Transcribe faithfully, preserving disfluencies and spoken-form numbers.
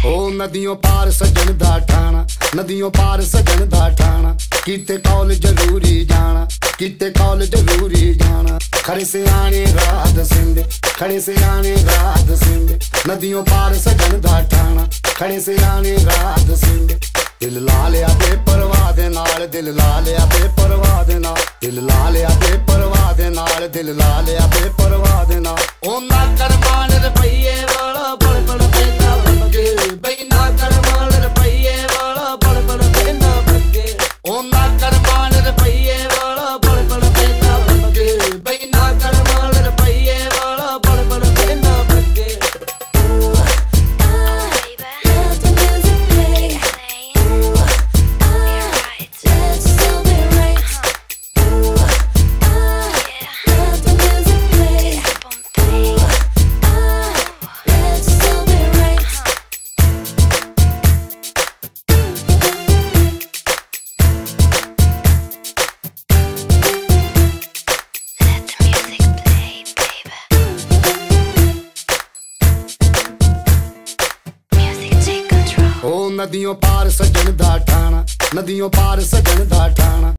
ओ नदियों पार सजन दा ठाणा, नदियों पार सजन दा ठाणा। किते कॉल जरूरी जाना, किते कॉल जरूरी जाना। खड़े से आने रात सिंध, खड़े से आने रात सिंध। नदियों पार सजन दा ठाणा, खड़े से आने रात सिंध। दिल ला लिया बेपरवाह दे नाल, दिल ला लिया बेपरवाह दे नाल। दिल ला लिया बेपरवाह दे नाल, दिल ला लिया बेपरवाह दे नाल। ओ ना कर मान रुपये वाला बड़ बड़ पैदा बगे, बई ना कर मान रुपये वाला बड़ बड़ पैदा बगे। ओ ना कर मान रुपये वाला बड़ बड़ पैदा बगे, बई ना कर मान रुपये वाला बड़ बड़ पैदा बगे। ओ नदियों पार सजन दा ठाणा, नदियों पार सजन दा ठाणा।